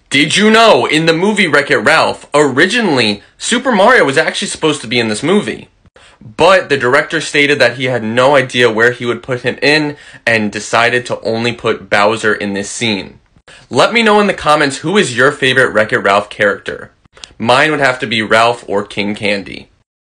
Did you know, in the movie Wreck-It Ralph, originally, Super Mario was actually supposed to be in this movie. But the director stated that he had no idea where he would put him in and decided to only put Bowser in this scene. Let me know in the comments who is your favorite Wreck-It Ralph character. Mine would have to be Ralph or King Candy.